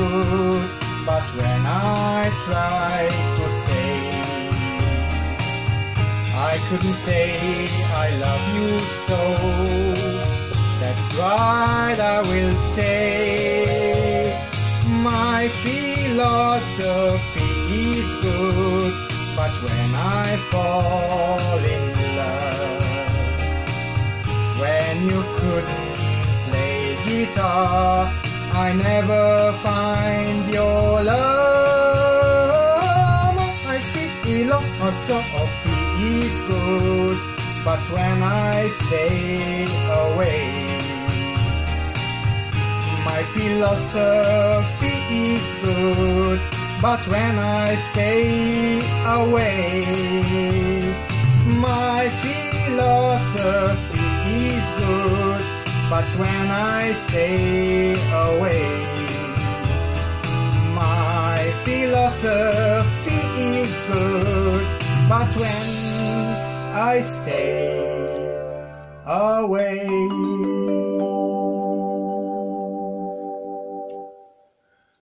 good, but when I tried to say, I couldn't say I love you so. That's right, I will say, my philosophy is good, but when I fall in love, when you couldn't play guitar, I never find your love. My philosophy is good, but when I stay away, my philosophy is good, but when I stay away, my philosophy is good, but when I stay away, my philosophy is good, but when I stay away.